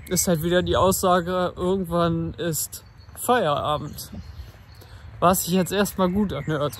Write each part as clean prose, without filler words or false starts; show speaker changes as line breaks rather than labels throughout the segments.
ist halt wieder die Aussage, irgendwann ist Feierabend. Was sich jetzt erstmal gut anhört.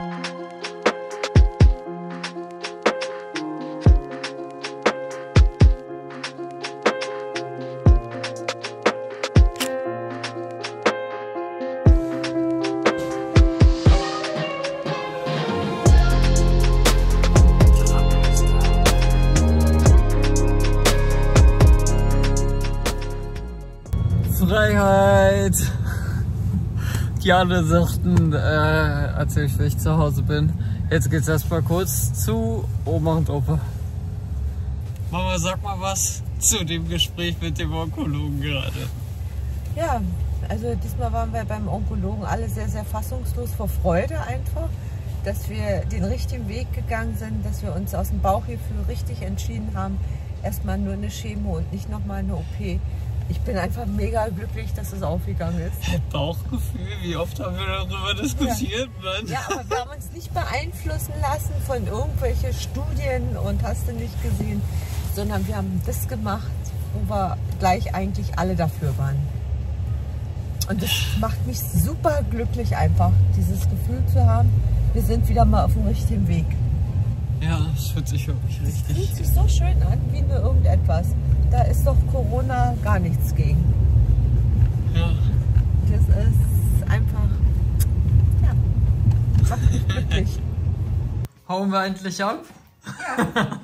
Freiheit! Die alle sagten, erzähl ich, wenn ich zu Hause bin. Jetzt geht's erstmal kurz zu Oma und Opa. Mama, sag mal was zu dem Gespräch mit dem Onkologen gerade.
Ja, also diesmal waren wir beim Onkologen alle sehr, sehr fassungslos vor Freude einfach, dass wir den richtigen Weg gegangen sind, dass wir uns aus dem Bauchgefühl richtig entschieden haben, erstmal nur eine Chemo und nicht nochmal eine OP. Ich bin einfach mega glücklich, dass es aufgegangen ist.
Bauchgefühl, wie oft haben wir darüber diskutiert, Mann?
Ja, aber wir haben uns nicht beeinflussen lassen von irgendwelchen Studien und hast du nicht gesehen, sondern wir haben das gemacht, wo wir gleich eigentlich alle dafür waren. Und das macht mich super glücklich einfach, dieses Gefühl zu haben, wir sind wieder mal auf dem richtigen Weg.
Ja, das fühlt sich wirklich richtig.
Das fühlt sich so schön an, wie nur irgendetwas. Da ist doch Corona gar nichts gegen.
Ja.
Das ist einfach, ja, macht mich glücklich.
Hauen wir endlich ab?
Ja.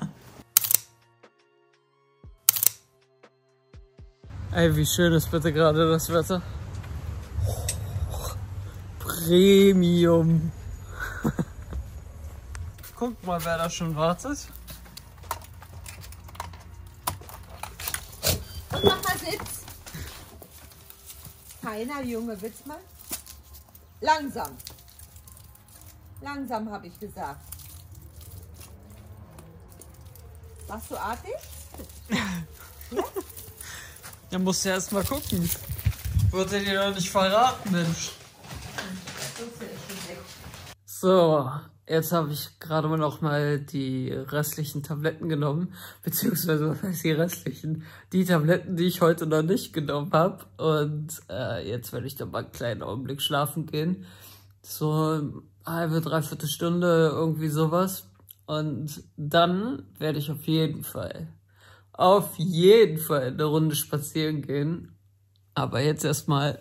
Ey, wie schön ist bitte gerade das Wetter? Premium. Guck mal, wer da schon wartet.
Und mach mal Sitz. Keiner Junge Witzmann. Langsam. Langsam, habe ich gesagt. Machst du artig? Ja?
Da musst du erst mal gucken. Wurde dir doch nicht verraten, Mensch. So, jetzt habe ich gerade noch mal die restlichen Tabletten genommen, beziehungsweise was heißt die restlichen? Die Tabletten, die ich heute noch nicht genommen habe. Und jetzt werde ich dann mal einen kleinen Augenblick schlafen gehen. So eine halbe, dreiviertel Stunde, irgendwie sowas. Und dann werde ich auf jeden Fall eine Runde spazieren gehen. Aber jetzt erstmal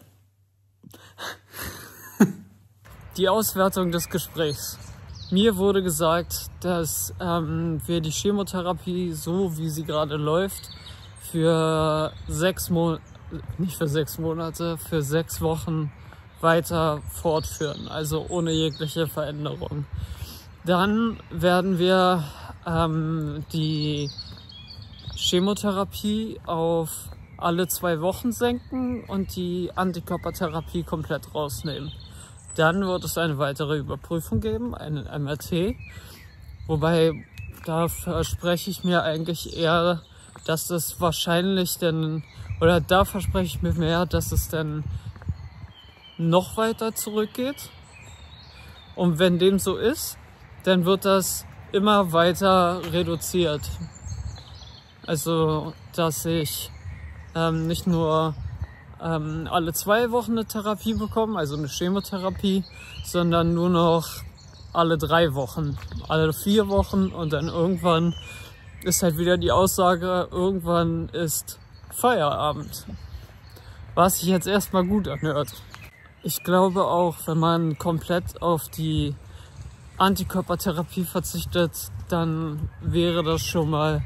die Auswertung des Gesprächs. Mir wurde gesagt, dass wir die Chemotherapie, so wie sie gerade läuft, für 6 Monate, für 6 Wochen weiter fortführen, also ohne jegliche Veränderung. Dann werden wir die Chemotherapie auf alle 2 Wochen senken und die Antikörpertherapie komplett rausnehmen. Dann wird es eine weitere Überprüfung geben, einen MRT. Wobei, da verspreche ich mir eigentlich eher, dass es wahrscheinlich da verspreche ich mir mehr, dass es dann noch weiter zurückgeht. Und wenn dem so ist, dann wird das immer weiter reduziert. Also, dass ich nicht nur alle 2 Wochen eine Therapie bekommen, also eine Chemotherapie, sondern nur noch alle 3 Wochen, alle 4 Wochen und dann irgendwann ist halt wieder die Aussage, irgendwann ist Feierabend. Was sich jetzt erstmal gut anhört. Ich glaube auch, wenn man komplett auf die Antikörpertherapie verzichtet, dann wäre das schon mal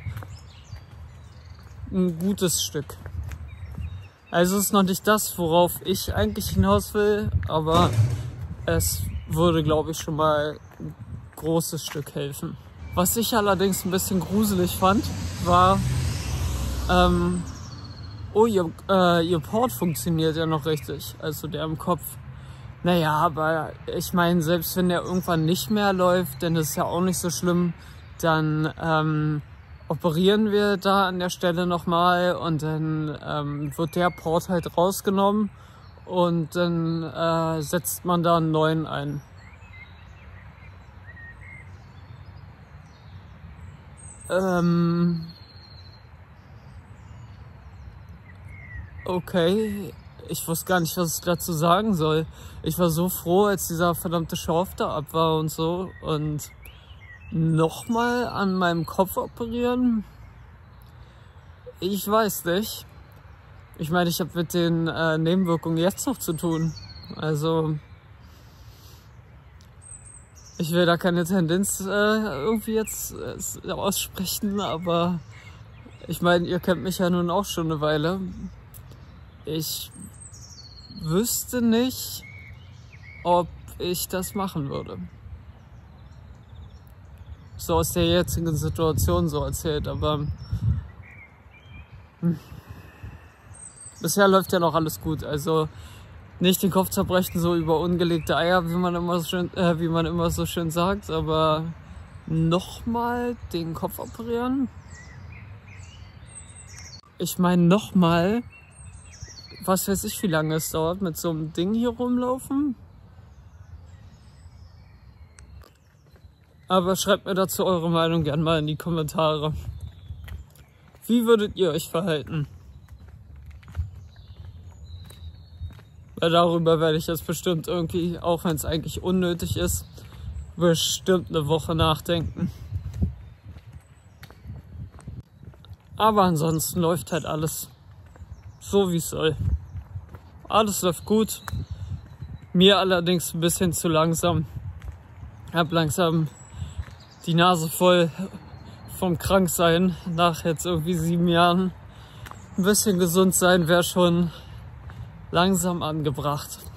ein gutes Stück. Also es ist noch nicht das, worauf ich eigentlich hinaus will, aber es würde, glaube ich, schon mal ein großes Stück helfen. Was ich allerdings ein bisschen gruselig fand, war, ihr Port funktioniert ja noch richtig, also der im Kopf. Naja, aber ich meine, selbst wenn der irgendwann nicht mehr läuft, dann ist ja auch nicht so schlimm, dann operieren wir da an der Stelle nochmal und dann wird der Port halt rausgenommen und dann setzt man da einen neuen ein. okay, ich wusste gar nicht, was ich dazu sagen soll. Ich war so froh, als dieser verdammte Schorf da ab war und so. Und nochmal an meinem Kopf operieren? Ich weiß nicht. Ich meine, ich habe mit den Nebenwirkungen jetzt noch zu tun. Also, ich will da keine Tendenz irgendwie jetzt aussprechen, aber ich meine, ihr kennt mich ja nun auch schon eine Weile. Ich wüsste nicht, ob ich das machen würde. So aus der jetzigen Situation so erzählt, aber bisher läuft ja noch alles gut. Also nicht den Kopf zerbrechen so über ungelegte Eier, wie man immer so schön sagt, aber nochmal den Kopf operieren? Ich meine nochmal, was weiß ich, wie lange es dauert, mit so einem Ding hier rumlaufen. Aber schreibt mir dazu eure Meinung gerne mal in die Kommentare. Wie würdet ihr euch verhalten? Weil darüber werde ich jetzt bestimmt irgendwie, auch wenn es eigentlich unnötig ist, bestimmt eine Woche nachdenken. Aber ansonsten läuft halt alles so, wie es soll. Alles läuft gut. Mir allerdings ein bisschen zu langsam. Ich habe langsam die Nase voll vom Kranksein nach jetzt irgendwie 7 Jahren. Ein bisschen gesund sein wäre schon langsam angebracht.